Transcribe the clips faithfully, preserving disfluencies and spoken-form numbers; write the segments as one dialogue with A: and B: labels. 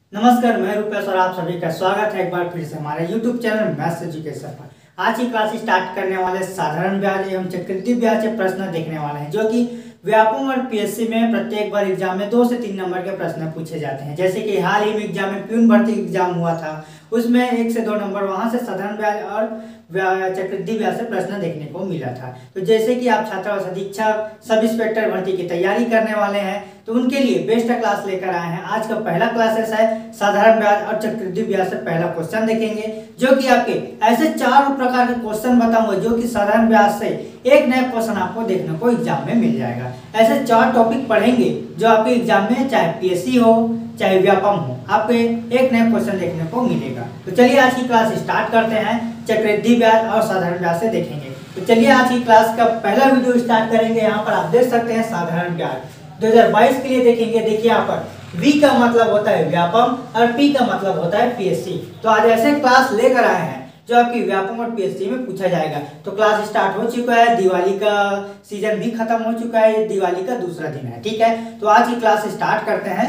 A: नमस्कार, मैं रुपेश और आप सभी का स्वागत है एक बार फिर से हमारे YouTube चैनल मैथ्स एजुकेशन पर। आज की क्लास स्टार्ट करने वाले साधारण ब्याज एवं चक्रवृद्धि ब्याज से प्रश्न देखने वाले हैं, जो कि व्यापम और पीएससी में प्रत्येक बार एग्जाम में दो से तीन नंबर के प्रश्न पूछे जाते हैं। जैसे कि हाल ही में एग्जाम में प्यून भर्ती एग्जाम हुआ था, उसमें एक से दो नंबर वहां से साधारण ब्याज और चक्रवृद्धि ब्याज से प्रश्न देखने को मिला था। तो जैसे कि आप छात्रावास अधीक्षक, सब इंस्पेक्टर भर्ती की तैयारी करने वाले हैं, तो उनके लिए बेस्ट क्लास लेकर आए हैं। आज का पहला क्लासेस है साधारण ब्याज और चक्रवृद्धि ब्याज से पहला क्वेश्चन देखेंगे, जो कि आपके ऐसे चार प्रकार के क्वेश्चन बताऊंगा जो कि साधारण ब्याज से एक नया क्वेश्चन आपको देखने को एग्जाम में मिल जाएगा। ऐसे चार टॉपिक पढ़ेंगे जो आपके एग्जाम में चाहे पीएससी हो चाहे व्यापम हो, आपको एक नया क्वेश्चन देखने को मिलेगा। तो चलिए आज की क्लास स्टार्ट करते हैं। चक्रवृद्धि ब्याज और साधारण ब्याज से देखेंगे। तो चलिए आज की क्लास का पहला वीडियो स्टार्ट करेंगे। यहाँ पर आप देख सकते हैं साधारण ब्याज दो हज़ार बाईस के लिए देखेंगे। देखिए यहाँ पर V का मतलब होता है व्यापम और P का मतलब होता है पीएससी। तो आज ऐसे क्लास लेकर आए हैं जो आपकी व्यापम और पीएससी में पूछा जाएगा। तो क्लास स्टार्ट हो चुका है, दिवाली का सीजन भी खत्म हो चुका है, ये दिवाली का दूसरा दिन है, ठीक है। तो आज की क्लास स्टार्ट करते हैं।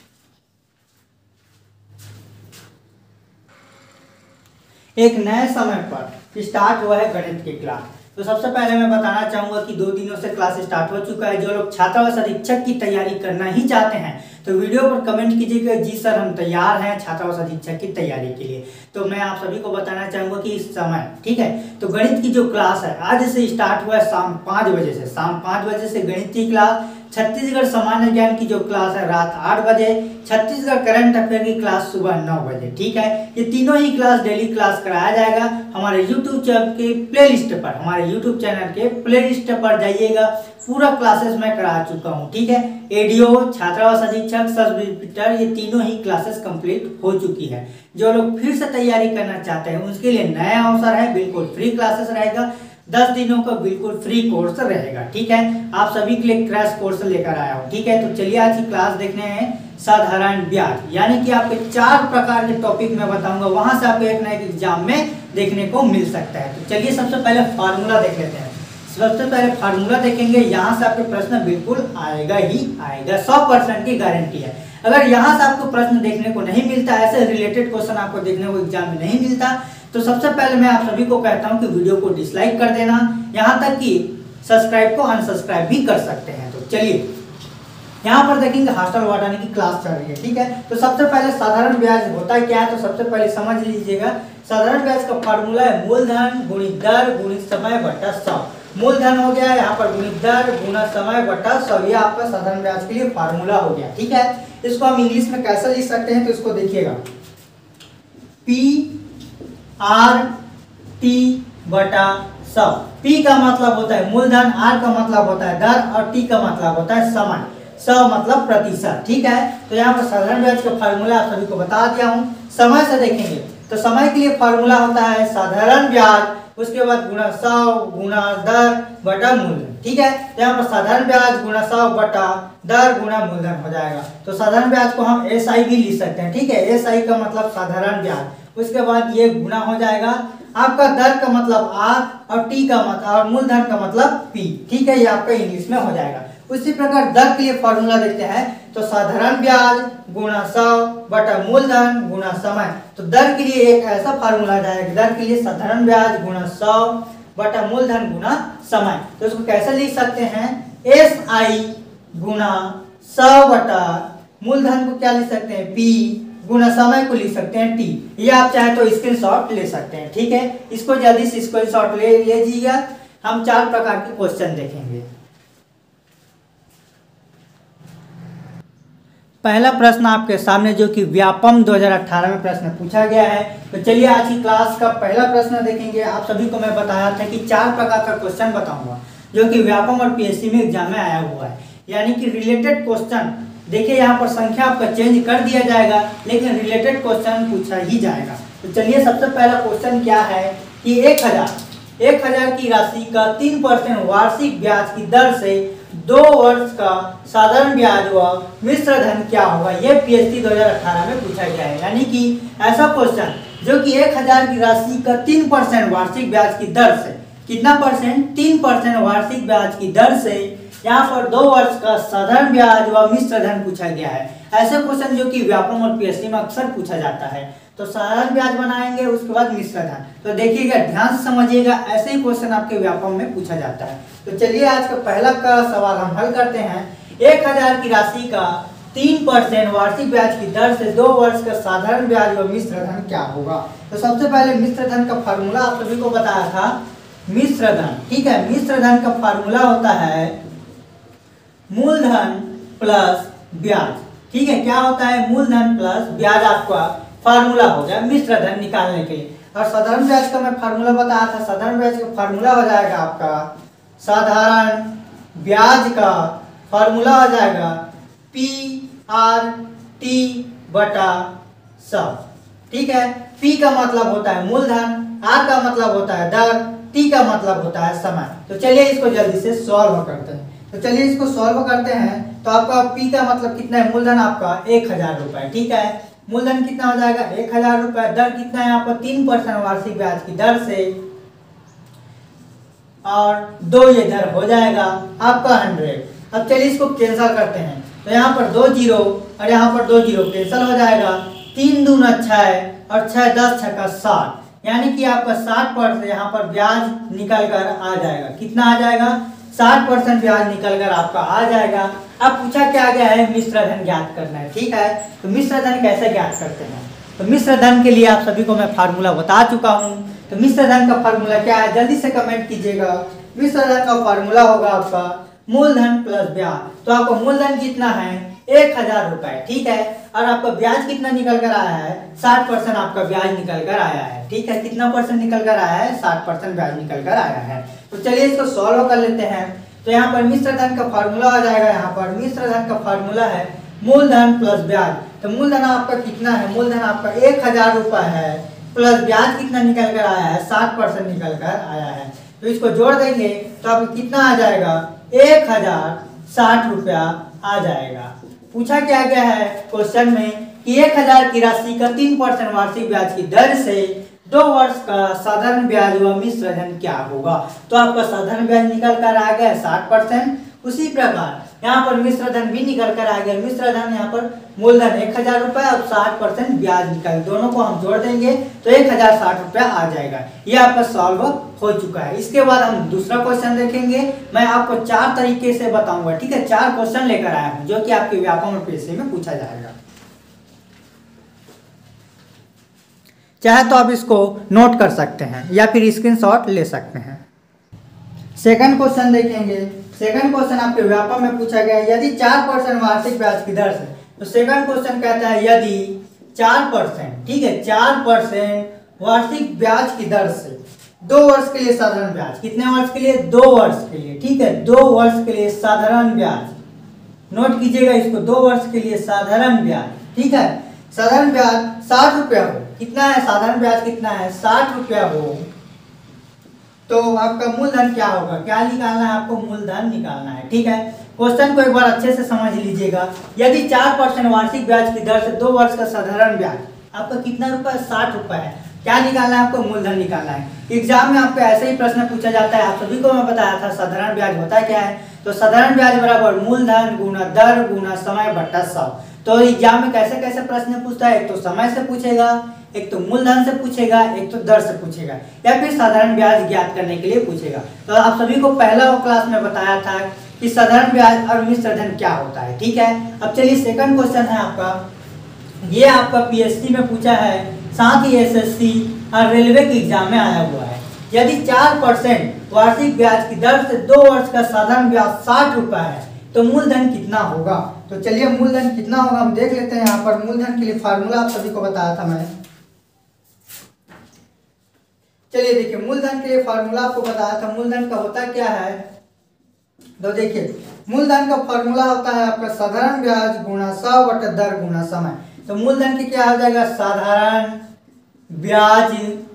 A: एक नए समय पर स्टार्ट हुआ है गणित की क्लास। तो सबसे पहले मैं बताना चाहूंगा कि दो दिनों से क्लास स्टार्ट हो चुका है। जो लोग छात्रावास अधीक्षक की तैयारी करना ही चाहते हैं तो वीडियो पर कमेंट कीजिएगा, जी सर हम तैयार हैं छात्रावास अधीक्षक की तैयारी के लिए। तो मैं आप सभी को बताना चाहूंगा कि इस समय, ठीक है, तो गणित की जो क्लास है आज से स्टार्ट हुआ है शाम पाँच बजे से। शाम पाँच बजे से गणित की क्लास, छत्तीसगढ़ सामान्य ज्ञान की जो क्लास है रात आठ बजे, छत्तीसगढ़ करंट अफेयर की क्लास सुबह नौ बजे, ठीक है। ये तीनों ही क्लास डेली क्लास कराया जाएगा हमारे यूट्यूब चैनल के प्लेलिस्ट पर। हमारे यूट्यूब चैनल के प्लेलिस्ट पर जाइएगा, पूरा क्लासेस मैं करा चुका हूँ, ठीक है। एडीओ, छात्रावास अधीक्षक, सब इंस्पेक्टर, ये तीनों ही क्लासेस कंप्लीट हो चुकी है। जो लोग फिर से तैयारी करना चाहते हैं उसके लिए नया अवसर है, बिल्कुल फ्री क्लासेस रहेगा। दस दिनों का बिल्कुल फ्री कोर्स रहेगा, ठीक है। आप सभी के लिए क्रैश कोर्स लेकर आया हूँ, ठीक है। तो चलिए आज की क्लास देखने हैं साधारण ब्याज, यानी कि आपके चार प्रकार के टॉपिक मैं बताऊंगा, वहां से आपको एक ना एक एग्जाम में देखने को मिल सकता है। तो चलिए सबसे पहले फार्मूला देख लेते हैं। सबसे पहले फार्मूला देखेंगे, यहाँ से आपके प्रश्न बिल्कुल आएगा ही आएगा, सौ परसेंट की गारंटी है। अगर यहाँ से आपको प्रश्न देखने को नहीं मिलता, ऐसे रिलेटेड क्वेश्चन आपको देखने को एग्जाम में नहीं मिलता, तो सबसे पहले मैं आप सभी को कहता हूं कि वीडियो को डिसलाइक कर देना, यहां तक कि सब्सक्राइब को अनसब्सक्राइब भी कर सकते हैं। तो चलिए यहां पर देखेंगे हॉस्टल वार्डन की क्लास चल रही है, ठीक है। तो सबसे पहले साधारण ब्याज होता है क्या है, तो सबसे पहले समझ लीजिएगा। साधारण ब्याज का फार्मूला है मूलधन गुणित दर गुणित समय बटा सौ। मूलधन हो गया यहाँ पर गुणित दर गुणा समय बटा सौ, ये आपका साधारण ब्याज के लिए फार्मूला हो गया, ठीक है। इसको हम इंग्लिश में कैसे लिख सकते हैं, तो इसको देखिएगा, पी आर टी बटा सौ। पी का मतलब होता है मूलधन, आर का मतलब होता है दर और टी का मतलब होता है समय, सौ मतलब प्रतिशत, ठीक है। तो यहाँ पर साधारण ब्याज का फार्मूला आप सभी को बता दिया हूँ। समय से देखेंगे तो समय के लिए फार्मूला होता है साधारण ब्याज, उसके बाद गुणा सौ गुणा दर बटा मूलधन, ठीक है। तो यहाँ पर साधारण ब्याज गुणा सौ बटा दर गुणा मूलधन हो जाएगा। तो साधारण ब्याज को हम एस आई भी लिख सकते हैं, ठीक है। एस आई का मतलब साधारण ब्याज, उसके बाद ये गुणा हो जाएगा, आपका दर का मतलब आर और टी का मतलब और मूलधन का मतलब पी, ठीक है। ये आपका इंग्लिश में हो जाएगा। उसी प्रकार दर के लिए फॉर्मूला देखते हैं, तो साधारण ब्याज गुणा सौ बटा मूलधन गुणा समय। तो दर के लिए एक ऐसा फार्मूला जाएगा, दर के लिए साधारण ब्याज गुणा सौ बटा मूलधन गुणा समय। तो इसको कैसे लिख सकते हैं, एस आई गुणा सौ बटा मूलधन को क्या लिख सकते हैं, पी गुणा समय को लिख सकते हैं टी। ये आप चाहे तो स्क्रीनशॉट ले सकते हैं, ठीक है। इसको जल्दी से स्क्रीनशॉट ले लीजिएगा। हम चार प्रकार के क्वेश्चन देखेंगे। पहला प्रश्न आपके सामने जो कि व्यापम दो हज़ार अठारह में प्रश्न पूछा गया है। तो चलिए आज की क्लास का पहला प्रश्न देखेंगे। आप सभी को मैं बताया था कि चार प्रकार का क्वेश्चन बताऊंगा जो कि व्यापम और पीएससी में एग्जाम में आया हुआ है, यानी कि रिलेटेड क्वेश्चन। देखिए यहाँ पर संख्या आपका चेंज कर दिया जाएगा, लेकिन रिलेटेड क्वेश्चन पूछा ही जाएगा। तो चलिए सबसे पहला क्वेश्चन क्या है कि एक हजार एक हजार की राशि का तीन परसेंट वार्षिक ब्याज की दर से दो वर्ष का साधारण ब्याज व मिश्र धन क्या होगा। यह पीएससी दो हज़ार अठारह में पूछा गया है, यानी कि ऐसा क्वेश्चन जो कि एक हजार की राशि का तीन परसेंट वार्षिक ब्याज की दर से, कितना परसेंट, तीन परसेंट वार्षिक ब्याज की दर से यहाँ पर दो वर्ष का साधारण ब्याज व मिश्र धन पूछा गया है। ऐसे क्वेश्चन जो कि व्यापम और पीएससी में अक्सर पूछा जाता है। तो साधारण ब्याज बनाएंगे, उसके बाद मिश्र धन। तो देखिएगा, ध्यान से समझिएगा, ऐसे ही क्वेश्चन आपके व्यापम में पूछा जाता है। तो चलिए आज का पहला का सवाल हम हल करते हैं। एक हजार की राशि का तीन परसेंट वार्षिक ब्याज की दर से दो वर्ष का साधारण ब्याज व मिश्र धन क्या होगा। तो सबसे पहले मिश्र धन का फार्मूला आप सभी को बताया था, मिश्र धन। ठीक है, मिश्र धन का फार्मूला होता है मूलधन प्लस ब्याज। ठीक है, क्या होता है? मूलधन प्लस ब्याज आपका फार्मूला हो गया मिश्र धन निकालने के लिए। और साधारण ब्याज का मैं फार्मूला बताया था, साधारण ब्याज का फार्मूला हो जाएगा आपका, साधारण ब्याज का फार्मूला हो जाएगा पी आर टी बटा सौ। ठीक है, पी का मतलब होता है मूलधन, आर का मतलब होता है दर, टी का मतलब होता है समय। तो चलिए इसको जल्दी से सॉल्व करते हैं। तो चलिए इसको सॉल्व करते हैं। तो आपका पी का मतलब कितना है? मूलधन आपका एक हजार रुपए। ठीक है, मूलधन कितना हो जाएगा? एक हजार रुपए। दर कितना है आपका? तीन परसेंट वार्षिक ब्याज की दर से, और दो ये दर हो जाएगा आपका हंड्रेड। अब चलिए इसको कैंसिल करते हैं। तो यहाँ पर दो जीरो और यहाँ पर दो जीरो कैंसिल हो जाएगा। तीन दूना छः और छः दस छः का साठ, यानी कि आपका साठ परसेंट यहाँ पर ब्याज निकल कर आ जाएगा। कितना आ जाएगा? साठ परसेंट ब्याज निकल कर आपका आ जाएगा। अब पूछा क्या गया है? मिश्र धन ज्ञात करना है। ठीक है, तो मिश्र धन कैसे ज्ञात करते हैं? तो मिश्र धन के लिए आप सभी को मैं फार्मूला बता चुका हूँ। तो मिश्र धन का फार्मूला क्या है? जल्दी से कमेंट कीजिएगा। मिश्र धन का फार्मूला होगा आपका मूलधन प्लस ब्याज। तो आपका मूलधन कितना है? एक हजार रुपए। ठीक है, और आपका ब्याज कितना निकल कर आया है? साठ परसेंट आपका ब्याज निकल कर आया है। ठीक है, कितना परसेंट निकल कर आया है? साठ परसेंट ब्याज निकल कर आया है। तो चलिए इसको सॉल्व कर लेते हैं। तो यहाँ पर मिश्र धन का फार्मूला आ जाएगा, यहाँ पर मिश्र धन का फार्मूला है मूलधन प्लस ब्याज। तो मूलधन आपका कितना है? मूलधन आपका एक हजार रुपए है, प्लस ब्याज कितना निकल कर आया है? साठ परसेंट निकल कर आया है। तो इसको जोड़ देंगे तो आपको कितना आ जाएगा? एक हजार साठ रुपया आ जाएगा। पूछा क्या गया है क्वेश्चन में कि एक हजार की राशि का तीन परसेंट वार्षिक ब्याज की दर से दो वर्ष का साधारण ब्याज व मिश्र धन क्या होगा। तो आपका साधारण ब्याज निकल कर आ गया साठ परसेंट। उसी प्रकार यहाँ पर मिश्र धन भी निकल कर आ गया। मिश्र धन यहाँ पर मूलधन एक हजार रुपए और साठ परसेंट ब्याज निकल, दोनों को हम जोड़ देंगे तो एक हजार साठ रुपया आ जाएगा। ये आपका सॉल्व हो चुका है। इसके बाद हम दूसरा क्वेश्चन देखेंगे। मैं आपको चार तरीके से बताऊंगा। ठीक है, चार क्वेश्चन लेकर आया हूँ जो कि आपके व्यापम और पीएससी में पूछा जाएगा। चाहे तो आप इसको नोट कर सकते हैं या फिर स्क्रीनशॉट ले सकते हैं। सेकंड क्वेश्चन देखेंगे। सेकंड क्वेश्चन आपके व्यापम में पूछा गया है, यदि चार परसेंट वार्षिक ब्याज की दर से। तो सेकंड क्वेश्चन कहता है यदि चार परसेंट, ठीक है, चार परसेंट वार्षिक ब्याज की दर से दो वर्ष के लिए साधारण ब्याज। कितने वर्ष के लिए? दो वर्ष के लिए। ठीक है, दो वर्ष के लिए साधारण ब्याज। नोट कीजिएगा इसको, दो वर्ष के लिए साधारण ब्याज। ठीक है, साधारण ब्याज साठ रुपया हो। कितना है साधारण ब्याज? कितना है? साठ रुपया हो। तो आपका मूलधन क्या होगा? क्या निकालना है आपको? मूलधन निकालना है। ठीक है, क्वेश्चन को एक बार अच्छे से समझ लीजिएगा। यदि चार परसेंट वार्षिक ब्याज की दर से दो वर्ष का साधारण ब्याज आपका कितना रुपया? साठ रुपया है। क्या निकालना है आपको? मूलधन निकालना है। एग्जाम में आपको ऐसे ही प्रश्न पूछा जाता है। आप सभी को मैं बताया था साधारण ब्याज होता क्या है। तो साधारण ब्याज बराबर मूलधन गुना दर गुना समय बट्टा सौ। तो एग्जाम में कैसे कैसे प्रश्न पूछता है? एक तो समय से पूछेगा, एक तो मूलधन से पूछेगा, एक तो दर से पूछेगा, या फिर साधारण ब्याज ज्ञात करने के लिए पूछेगा। तो आप सभी को पहला क्लास में बताया था कि साधारण ब्याज और मिश्र धन क्या होता है। ठीक है, अब चलिए सेकंड क्वेश्चन है आपका, ये आपका पीएससी में पूछा है, साथ ही एसएससी और रेलवे के एग्जाम में आया हुआ है। यदि चार परसेंट वार्षिक ब्याज की दर से दो वर्ष का साधारण ब्याज साठ रुपया है तो मूलधन कितना होगा। तो चलिए मूलधन कितना होगा हम देख लेते हैं। यहाँ पर मूलधन के लिए फार्मूला आप सभी को बताया था मैं। चलिए देखिए, मूलधन के लिए फार्मूला आपको बताया था। मूलधन का होता क्या है? तो देखिए, मूलधन का फार्मूला होता है आपका साधारण ब्याज गुणा सौ बटा दर गुणा समय। तो मूलधन की क्या हो जाएगा? साधारण ब्याज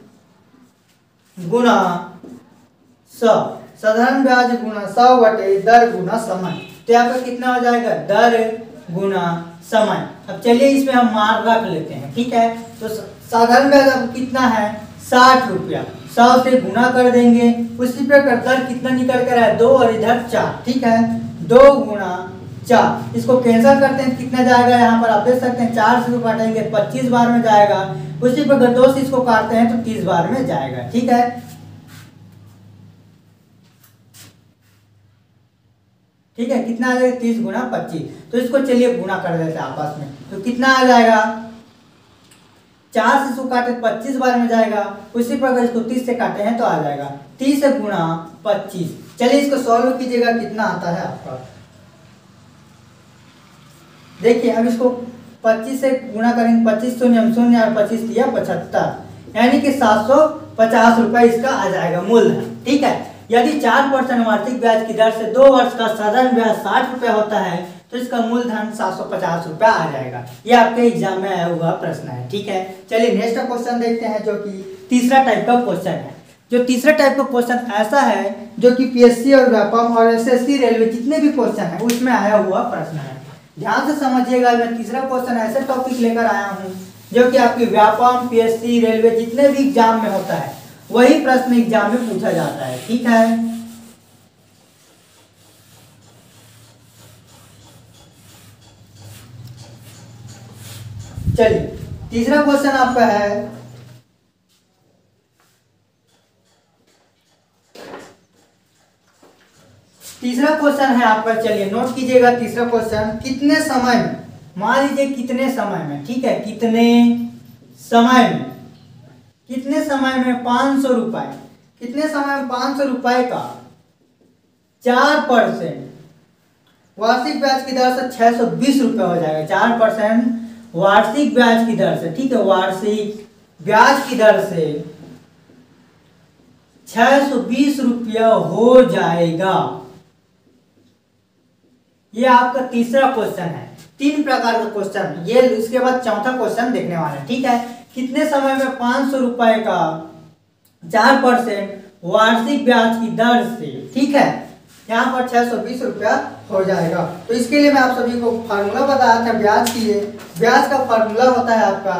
A: गुणा सौ, साधारण ब्याज गुणा सौ बटे दर गुणा समय। तो यहाँ पर कितना हो जाएगा? दर गुना समय। अब चलिए इसमें हम मान रख लेते हैं। ठीक है, तो साधारण ब्याज अब कितना है? साठ रुपया। सौ से गुना कर देंगे। उसी प्रकार दर कितना निकल कर आया? दो और इधर चार। ठीक है, दो गुना चार, इसको कैंसिल करते हैं कितना जाएगा, यहाँ पर आप देख सकते हैं चार से काटेंगे पच्चीस बार में जाएगा। उसी प्रकार दो से इसको काटते हैं तो तीस बार में जाएगा। ठीक है, ठीक है, कितना आ जाएगा तीस गुना पच्चीस। तो इसको चलिए गुना कर देते हैं आपस में, तो कितना आ जाएगा, चार से इसको काटे पच्चीस बार में जाएगा। उसी प्रकार इसको तीस से काटे हैं तो आ जाएगा तीस गुना पच्चीस। चलिए इसको सॉल्व कीजिएगा, कितना आता है आपका। देखिए अब इसको पच्चीस से गुना करेंगे, पच्चीस शून्य शून्य और पच्चीस दिया पचहत्तर, यानी कि सात सौ पचास रुपए इसका आ जाएगा मूलधन। ठीक है, यदि चार परसेंट वार्षिक ब्याज की दर से दो वर्ष का साधारण ब्याज साठ रुपए होता है तो इसका मूलधन सात सौ पचास रुपया आ जाएगा। ये आपके एग्जाम में आया हुआ प्रश्न है। ठीक है, चलिए नेक्स्ट क्वेश्चन देखते हैं, जो कि तीसरा टाइप का क्वेश्चन है। जो तीसरा टाइप का क्वेश्चन ऐसा है जो कि पीएससी और व्यापम और एसएससी रेलवे जितने भी क्वेश्चन है उसमें आया हुआ प्रश्न है। ध्यान से समझिएगा, मैं तीसरा क्वेश्चन ऐसे टॉपिक लेकर आया हूँ जो कि आपकी व्यापम, पीएससी, रेलवे जितने भी एग्जाम में होता है वही प्रश्न एग्जाम में पूछा जाता है। ठीक है, चलिए तीसरा क्वेश्चन आपका है, तीसरा क्वेश्चन है आपका, चलिए नोट कीजिएगा। तीसरा क्वेश्चन, कितने समय में, मान लीजिए कितने समय में, ठीक है, कितने समय में, कितने समय में पांच सौ रुपए, कितने समय में पांच सौ रुपए का चार परसेंट वार्षिक ब्याज की दर से छह सौ बीस रुपए हो जाएगा। चार परसेंट वार्षिक ब्याज की दर से, ठीक है, वार्षिक ब्याज की दर से छह सौ बीस रुपया हो जाएगा। ये आपका तीसरा क्वेश्चन है। तीन प्रकार का क्वेश्चन, ये इसके बाद चौथा क्वेश्चन देखने वाले हैं। ठीक है, कितने समय में पांच सौ रुपए का चार परसेंट वार्षिक ब्याज की दर से, ठीक है, यहाँ पर छह सौ बीस रुपया हो जाएगा। तो इसके लिए मैं आप सभी को फार्मूला बताया था ब्याज के लिए। ब्याज का फार्मूला होता है आपका,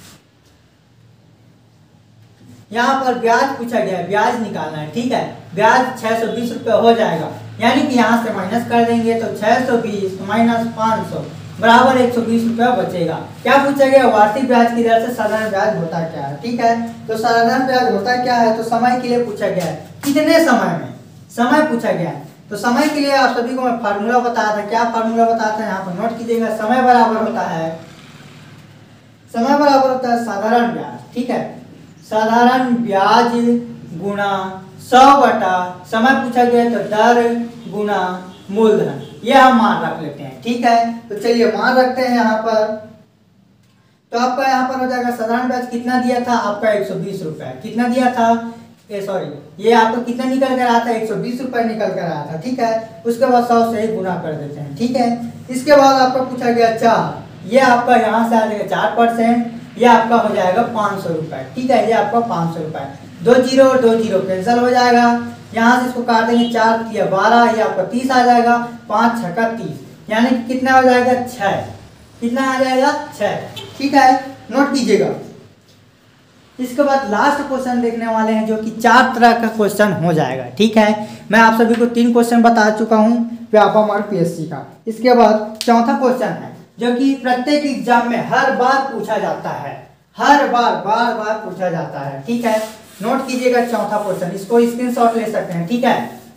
A: यहाँ पर ब्याज पूछा गया है, ब्याज निकालना है। ठीक है, ब्याज छह सौ बीस रुपये हो जाएगा, यानी कि यहाँ से माइनस कर देंगे तो छह सौ बीस माइनस पाँच सौ बराबर एक सौ बीस रुपया बचेगा। क्या पूछा गया, वार्षिक ब्याज की दर से साधारण ब्याज होता क्या है। ठीक है, तो साधारण ब्याज होता क्या है, तो समय के लिए पूछा गया है, कितने समय में, समय पूछा गया है। तो समय के लिए आप सभी को मैं फार्मूला बताया था। क्या फार्मूला बताया था, यहाँ पर नोट कीजिएगा। समय बराबर होता है, समय बराबर होता है साधारण ब्याज। ठीक है, साधारण ब्याज गुणा सौ बटा समय पूछा गया तो दर गुणा मूलधन, ये हम मान रख लेते हैं। ठीक है, तो चलिए मान रखते हैं यहाँ पर। तो आपका यहाँ पर हो जाएगा साधारण ब्याज कितना दिया था आपका, एक सौ बीस रुपए। कितना दिया था, सॉरी ये आपको कितना निकल कर आया था, एक सौ बीस रुपए निकल कर आया था। ठीक है, उसके बाद सौ से ही गुना कर देते हैं। ठीक है, इसके बाद आपका पूछा गया चार, ये आपका यहाँ से आ जाएगा चार परसेंट, ये आपका हो जाएगा पाँच सौ रुपए। ठीक है, ये आपका पाँच सौ रुपए, दो जीरो और दो जीरो कैंसिल हो जाएगा। यहाँ से इसको काट देंगे, चार या बारह, ये आपका तीस आ जाएगा, पाँच छक्का तीस, यानी कि कितना हो जाएगा छः, कितना आ जाएगा छः। ठीक है, नोट कीजिएगा। इसके बाद लास्ट क्वेश्चन देखने वाले हैं जो कि चार तरह का क्वेश्चन हो जाएगा। ठीक है, मैं आप सभी को तीन क्वेश्चन बता चुका हूँ व्यापम और पीएससी का। इसके बाद चौथा क्वेश्चन है जो कि प्रत्येक एग्जाम में हर बार पूछा जाता है, हर बार बार बार पूछा जाता है। ठीक है, नोट कीजिएगा चौथा क्वेश्चन, इसको स्क्रीनशॉट ले सकते हैं। ठीक है,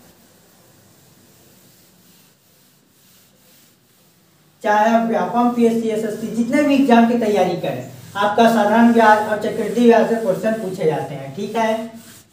A: चाहे आप व्यापम, पीएससी, एसएससी जितने भी एग्जाम की तैयारी करें, आपका साधारण ब्याज और चक्रवृद्धि ब्याज से क्वेश्चन पूछे जाते हैं। ठीक है,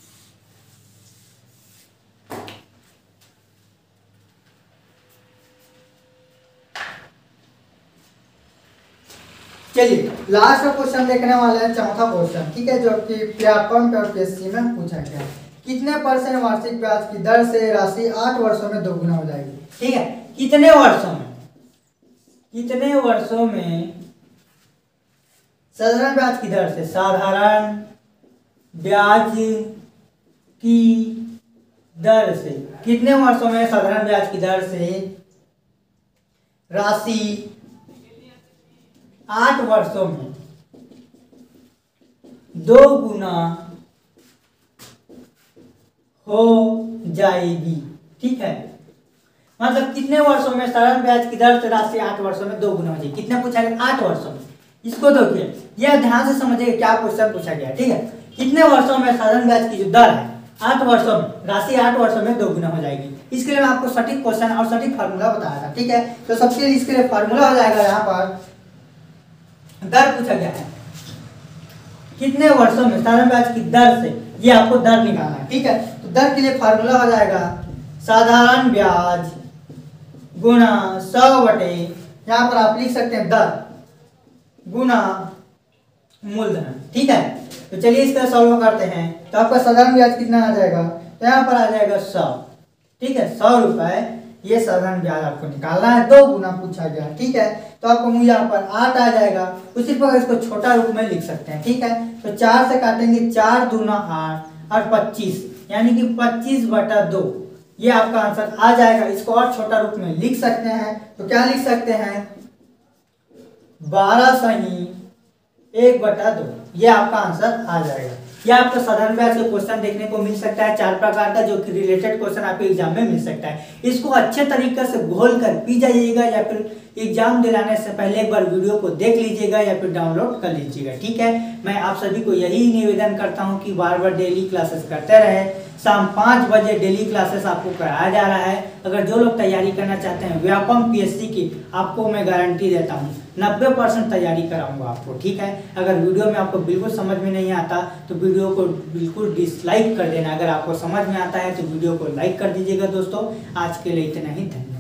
A: चलिए लास्ट क्वेश्चन देखने वाले हैं, चौथा क्वेश्चन। ठीक है, जो कि व्यापम और पीएससी में पूछा गया है, कितने परसेंट वार्षिक ब्याज की दर से राशि आठ वर्षों में दोगुना हो जाएगी। ठीक है, कितने वर्षों में, कितने वर्षों में साधारण ब्याज की दर से, साधारण ब्याज की दर से, कितने वर्षों में साधारण ब्याज की दर से राशि आठ वर्षों में दो गुना हो जाएगी। ठीक है, मतलब कितने वर्षों में साधारण ब्याज की दर से राशि आठ वर्षों में दो गुना हो जाएगी। कितने पूछा गया? आठ वर्षों में। इसको देखिए, यह ध्यान से समझिए क्या क्वेश्चन पूछा गया, ठीक है। कितने वर्षों में साधारण ब्याज की जो दर है आठ वर्षों में, राशि आठ वर्षों में दो गुना हो जाएगी। इसके लिए मैं आपको सटीक क्वेश्चन और सटीक फार्मूला बताया था, ठीक है। तो सबसे लिए इसके लिए फार्मूला हो जाएगा, यहाँ पर दर पूछा गया है कितने वर्षों में साधारण ब्याज की दर से, ये आपको दर निकालना है, ठीक है। तो दर के लिए फार्मूला हो जाएगा साधारण ब्याज गुणा सौ बटे, यहाँ पर आप लिख सकते हैं दर गुना मूलधन, ठीक है। तो चलिए इसका सॉल्व करते हैं। तो आपका साधारण ब्याज कितना आ जाएगा? तो यहाँ पर आ जाएगा सौ, ठीक है। सौ रुपए ये साधारण ब्याज आपको निकालना है, दो गुना पूछा गया, ठीक है। तो आपको मुझे यहाँ पर आठ आ जाएगा। उसी प्रकार इसको छोटा रूप में लिख सकते हैं, ठीक है। तो चार से काटेंगे, चार दूना आठ और पच्चीस, यानी कि पच्चीस बटा दो, ये आपका आंसर आ जाएगा। इसको और छोटा रूप में लिख सकते हैं, तो क्या लिख सकते हैं? बारह सही एक बटा दो, ये आपका आंसर आ जाएगा। यह आपको साधारण ब्याज का क्वेश्चन देखने को मिल सकता है चार प्रकार का, जो कि रिलेटेड क्वेश्चन आपके एग्जाम में मिल सकता है। इसको अच्छे तरीके से घोल कर पी जाइएगा, या फिर एग्जाम दिलाने से पहले एक बार वीडियो को देख लीजिएगा या फिर डाउनलोड कर लीजिएगा, ठीक है। मैं आप सभी को यही निवेदन करता हूं कि बार बार डेली क्लासेस करते रहे। शाम पाँच बजे डेली क्लासेस आपको कराया जा रहा है। अगर जो लोग तैयारी करना चाहते हैं व्यापम पीएससी की, आपको मैं गारंटी देता हूँ नब्बे परसेंट तैयारी कराऊंगा आपको, ठीक है। अगर वीडियो में आपको बिल्कुल समझ में नहीं आता तो वीडियो को बिल्कुल डिसलाइक कर देना। अगर आपको समझ में आता है तो वीडियो को लाइक कर दीजिएगा। दोस्तों आज के लिए इतना ही, धन्यवाद।